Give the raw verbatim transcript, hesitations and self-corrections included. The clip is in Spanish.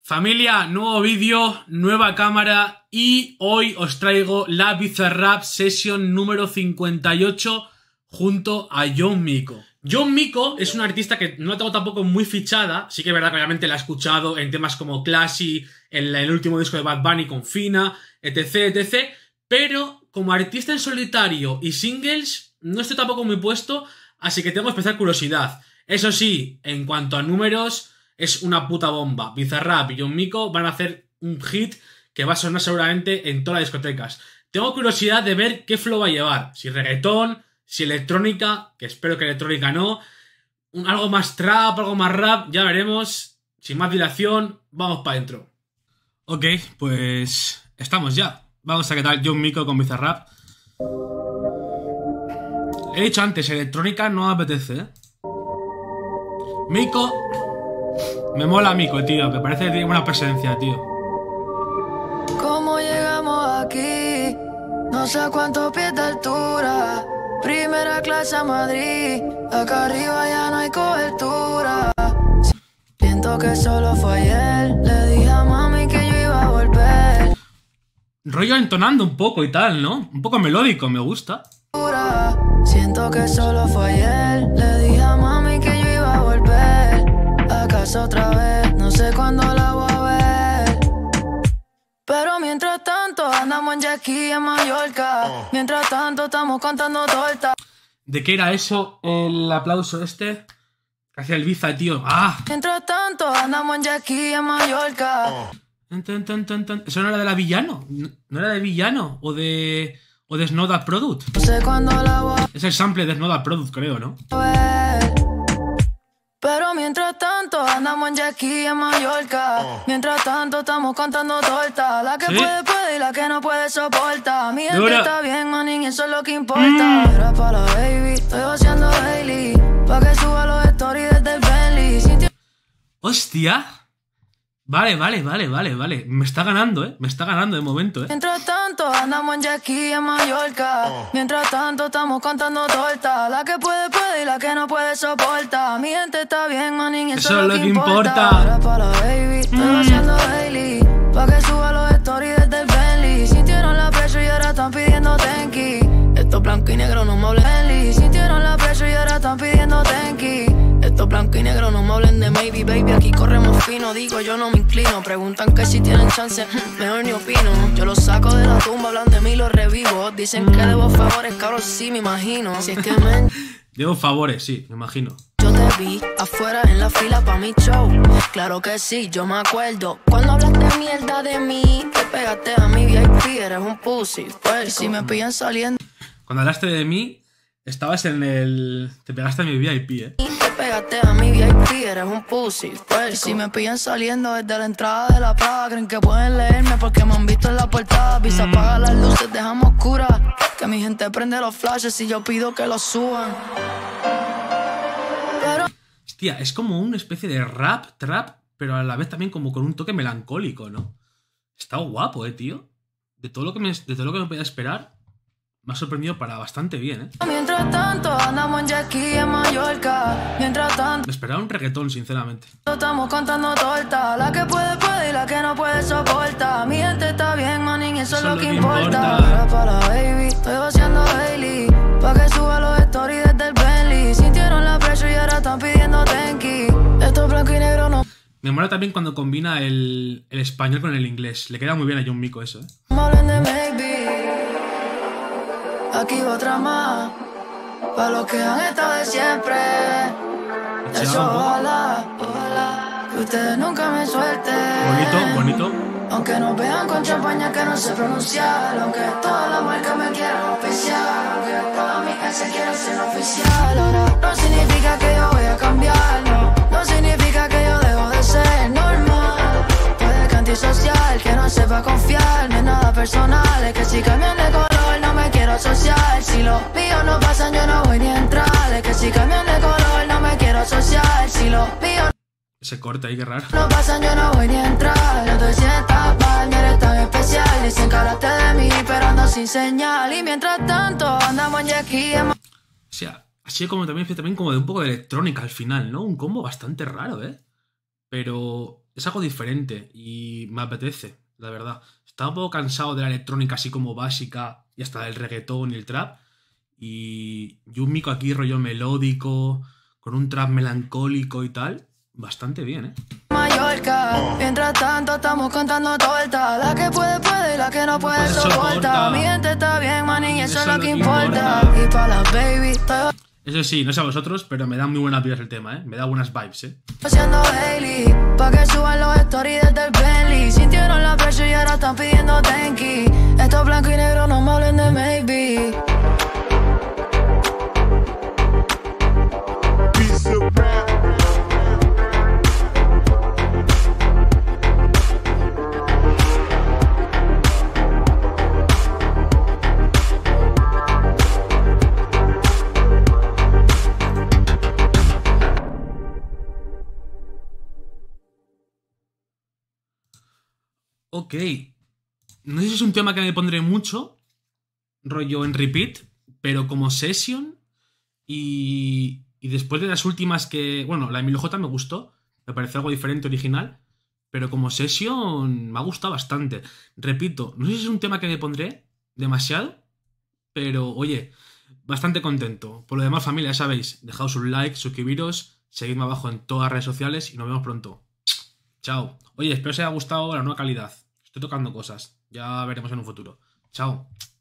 Familia, nuevo vídeo, nueva cámara y hoy os traigo la Bizarrap Session número cincuenta y ocho junto a Young Miko. Young Miko es un artista que no la tengo tampoco muy fichada, sí que es verdad que obviamente la he escuchado en temas como Classy, en el último disco de Bad Bunny con Fina, etc, etc, pero como artista en solitario y singles no estoy tampoco muy puesto, así que tengo especial curiosidad. Eso sí, en cuanto a números, es una puta bomba. Bizarrap y Young Miko van a hacer un hit que va a sonar seguramente en todas las discotecas. Tengo curiosidad de ver qué flow va a llevar. Si reggaetón, si electrónica, que espero que electrónica no. Un, algo más trap, algo más rap, ya veremos. Sin más dilación, vamos para adentro. Ok, pues estamos ya. Vamos a qué tal Young Miko con Bizarrap. He dicho antes, electrónica no apetece, ¿eh? Miko... Me mola Miko, tío, me parece que tiene buena presencia, tío. ¿Cómo llegamos aquí? No sé a cuántos pies de altura. Primera clase a Madrid. Acá arriba ya no hay cobertura. Siento que solo fue ayer. Le dije a mami que yo iba a volver. Rollo entonando un poco y tal, ¿no? Un poco melódico, me gusta. Siento que solo fue ayer. Le dije a mami que yo iba a volver. ¿Acaso otra vez? No sé cuándo la voy a ver. Pero mientras tanto andamos en jet ski en Mallorca. Oh. Mientras tanto estamos cantando torta. ¿De qué era eso el aplauso este? Que hacía el Biza, tío. ¡Ah! Mientras tanto andamos en jet ski en Mallorca. Oh. Tan, tan, tan, tan. ¿Eso no era de la Villano? ¿No era de Villano? ¿O de... o de Snowda Product? No sé cuándo la voy a... Es el sample de Snowda Product, creo, ¿no? ver. Pero mientras tanto andamos en jet ski en Mallorca. Oh. Mientras tanto estamos cantando torta. La que ¿sí? puede, puede y la que no puede soporta. Mi gente está bien, manín, eso es lo que importa. Mm. Era para la baby, estoy haciendo daily. Pa' que suba los stories desde el Bentley. Sinti... ¡Hostia! Vale, vale, vale, vale, vale. Me está ganando, ¿eh? Me está ganando de momento, ¿eh? Mientras tanto andamos en jet ski en Mallorca. Oh. Mientras tanto estamos cantando torta. La que puede, puede y la que no puede soporta. Mi gente está bien, manín, eso, eso es lo que, que importa. importa. Ahora para la baby, estoy mm. haciendo daily. Pa' que suba los stories desde el Bentley. Sintieron la presión y ahora están pidiendo tenki. Esto blanco y negro no me hablen. Sintieron la presión y ahora están pidiendo tenki. Esto blanco y negro no me hablen de maybe, baby. Aquí corremos fino, digo yo no me inclino. Preguntan que si tienen chance, mejor ni opino. Yo los saco de la tumba, hablan de mí, los revivo. Dicen que debo favores, cabros, sí me imagino. Si es que me... Debo favores, sí, me imagino. Yo te vi afuera en la fila pa' mi show. Claro que sí, yo me acuerdo. Cuando hablaste mierda de mí, te pegaste a mi V I P, eres un pussy. Pues si me pillan saliendo. Cuando hablaste de mí, estabas en el... Te pegaste a mi V I P, eh. Te pegaste a mi V I P, eres un pussy. Pues si me pillan saliendo desde la entrada de la plaza, creen que pueden leerme porque me han visto en la portada. Pisa, mm. apaga las luces, dejamos oscuras. Que mi gente prende los flashes y yo pido que los suban. Pero... Hostia, es como una especie de rap, trap, pero a la vez también como con un toque melancólico, ¿no? Está guapo, eh, tío. De todo lo que me, de todo lo que me podía esperar, me ha sorprendido para bastante bien, ¿eh? Mientras tanto andamos en jet ski en Mallorca. Mientras tanto me esperaba un reggaetón, sinceramente. Estamos cantando torta. La que puede, puede y la que no puede soporta. Mi gente está bien, manín, eso, eso es lo, lo que, que importa. importa. Era para la baby, estoy haciendo daily. Pa' que suba los stories desde el Bentley. Sintieron la presión y ahora están pidiendo tenki. Esto es blanco y negro, no. Me mola también cuando combina el, el español con el inglés. Le queda muy bien a Young Miko eso, ¿eh? Aquí otra más, para los que han estado de siempre. Eso ojalá, ojalá, que ustedes nunca me suelten. Bonito, bonito. Aunque nos vean con champaña que no sé pronunciar. Aunque todas las marcas me quieran oficial. Aunque todas mis ex quieran ser oficial. Ahora no significa que yo voy a cambiar, no. No significa que yo dejo de ser normal. Puede que antisocial, que no sepa confiar. No es nada personal, es que si cambian de color no me quiero asociar. Si los míos no pasan yo no voy ni a entrar. Es que si cambian de color no me quiero asociar. Si los míos ese corte ahí, qué raro. no pasan yo no voy ni a entrar. Yo estoy sin tapar, no eres tan especial. Dicen que hablaste de mí pero ando sin señal. Y mientras tanto andamos en jet ski. O sea, así como también, también como de un poco de electrónica al final, ¿no? Un combo bastante raro, ¿eh? Pero es algo diferente y me apetece, la verdad. Estaba un poco cansado de la electrónica así como básica y hasta del reggaetón y el trap. Y Young Miko aquí rollo melódico, con un trap melancólico y tal. Bastante bien, ¿eh? Mallorca, mientras tanto estamos contando torta. La que puede, puede y la que no puede, soporta. Mi gente está bien, man, y eso es lo que importa. Y pa' las baby, estoy Eso sí, no sé a vosotros, pero me da muy buenas vibras el tema, ¿eh? Me da buenas vibes, ¿eh? haciendo Hailey, pa' que suban los stories desde el Bentley. Sintieron la presión y ahora están pidiendo tenki. Esto blanco y negro, no me hablen de maybe. Ok. No sé si es un tema que me pondré mucho, rollo en repeat, pero como session y, y después de las últimas que... Bueno, la Emilio J me gustó, me pareció algo diferente, original, pero como session me ha gustado bastante. Repito, no sé si es un tema que me pondré demasiado, pero oye, bastante contento. Por lo demás, familia, ya sabéis, dejaos un like, suscribiros, seguidme abajo en todas las redes sociales y nos vemos pronto. Chao. Oye, espero os haya gustado la nueva calidad. Estoy tocando cosas. Ya veremos en un futuro. Chao.